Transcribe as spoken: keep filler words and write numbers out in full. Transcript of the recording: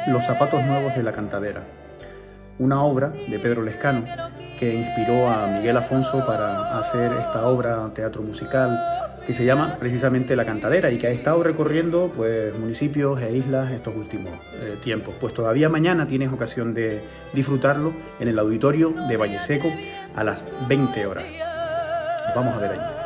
Los zapatos nuevos de la cantadera, una obra de Pedro Lescano que inspiró a Miguel Afonso para hacer esta obra teatro musical que se llama precisamente La Cantadera y que ha estado recorriendo pues, municipios e islas estos últimos eh, tiempos. Pues todavía mañana tienes ocasión de disfrutarlo en el auditorio de Valle Seco a las veinte horas. Vamos a ver allí.